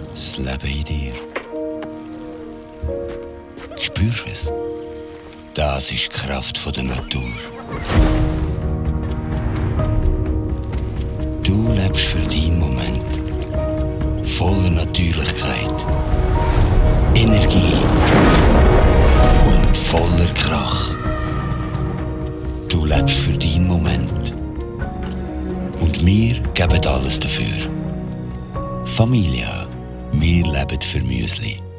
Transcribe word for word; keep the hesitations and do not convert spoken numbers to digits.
Das Leben in dir. Spürst du es? Das ist die Kraft der Natur. Du lebst für deinen Moment. Voller Natürlichkeit, Energie und voller Krach. Du lebst für deinen Moment. Und wir geben alles dafür. Familia, wir leben für Müsli.